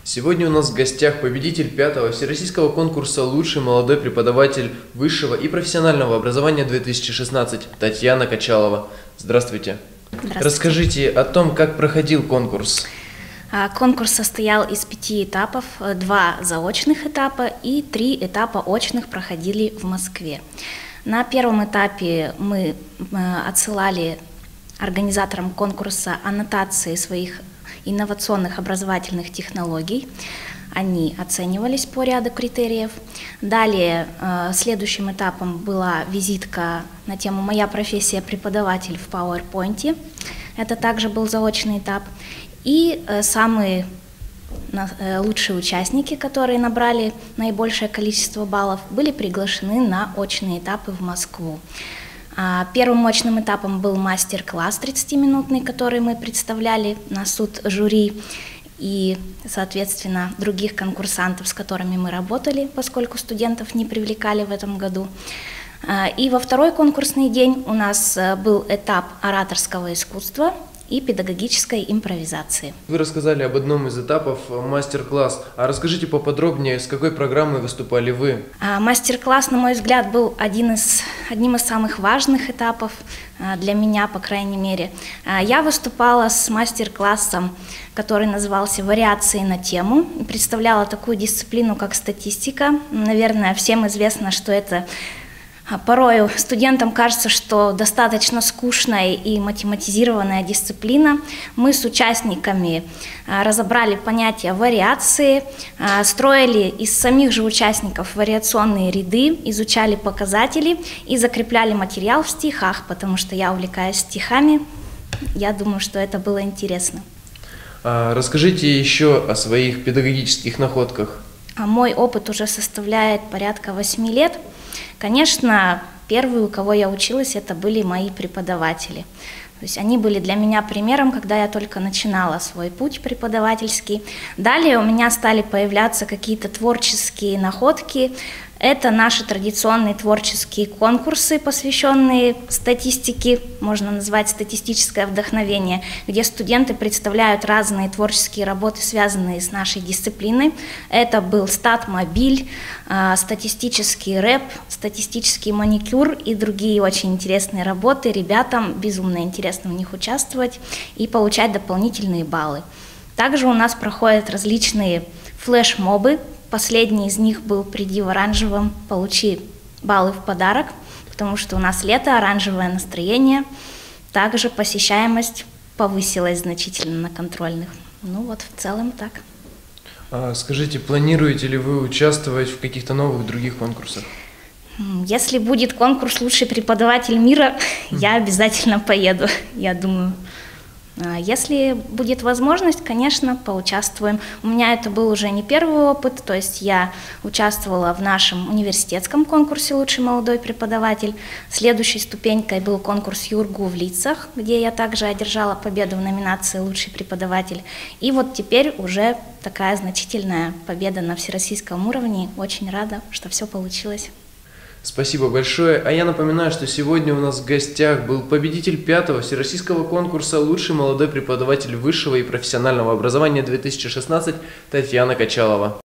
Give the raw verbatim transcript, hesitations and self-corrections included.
Сегодня у нас в гостях победитель пятого всероссийского конкурса «Лучший молодой преподаватель высшего и профессионального образования две тысячи шестнадцать» Татьяна Качалова. Здравствуйте. Здравствуйте. Расскажите о том, как проходил конкурс. Конкурс состоял из пяти этапов, два заочных этапа и три этапа очных проходили в Москве. На первом этапе мы отсылали организаторам конкурса аннотации своих инновационных образовательных технологий. Они оценивались по ряду критериев. Далее, следующим этапом была визитка на тему «Моя профессия преподаватель» в PowerPoint. Это также был заочный этап. И самые лучшие участники, которые набрали наибольшее количество баллов, были приглашены на очные этапы в Москву. Первым очным этапом был мастер-класс тридцатиминутный, который мы представляли на суд жюри и, соответственно, других конкурсантов, с которыми мы работали, поскольку студентов не привлекали в этом году. И во второй конкурсный день у нас был этап ораторского искусства и педагогической импровизации. Вы рассказали об одном из этапов мастер-класс. А расскажите поподробнее, с какой программой выступали вы? Мастер-класс, на мой взгляд, был один из, одним из самых важных этапов для меня, по крайней мере. Я выступала с мастер-классом, который назывался «Вариации на тему», и представляла такую дисциплину, как статистика. Наверное, всем известно, что это порой студентам кажется, что достаточно скучная и математизированная дисциплина. Мы с участниками разобрали понятие вариации, строили из самих же участников вариационные ряды, изучали показатели и закрепляли материал в стихах, потому что я увлекаюсь стихами. Я думаю, что это было интересно. Расскажите еще о своих педагогических находках. Мой опыт уже составляет порядка восьми лет. Конечно, первые, у кого я училась, это были мои преподаватели. То есть они были для меня примером, когда я только начинала свой путь преподавательский. Далее у меня стали появляться какие-то творческие находки. Это наши традиционные творческие конкурсы, посвященные статистике, можно назвать статистическое вдохновение, где студенты представляют разные творческие работы, связанные с нашей дисциплиной. Это был стат-мобиль, статистический рэп, статистический маникюр и другие очень интересные работы. Ребятам безумно интересно в них участвовать и получать дополнительные баллы. Также у нас проходят различные флешмобы. Последний из них был «Приди в оранжевом, получи баллы в подарок», потому что у нас лето, оранжевое настроение. Также посещаемость повысилась значительно на контрольных. Ну вот в целом так. А скажите, планируете ли вы участвовать в каких-то новых других конкурсах? Если будет конкурс «Лучший преподаватель мира», я обязательно поеду, я думаю. Если будет возможность, конечно, поучаствуем. У меня это был уже не первый опыт, то есть я участвовала в нашем университетском конкурсе «Лучший молодой преподаватель». Следующей ступенькой был конкурс «ЮрГУ в лицах», где я также одержала победу в номинации «Лучший преподаватель». И вот теперь уже такая значительная победа на всероссийском уровне. Очень рада, что все получилось. Спасибо большое. А я напоминаю, что сегодня у нас в гостях был победитель пятого всероссийского конкурса «Лучший молодой преподаватель высшего и профессионального образования две тысячи шестнадцать» Татьяна Качалова.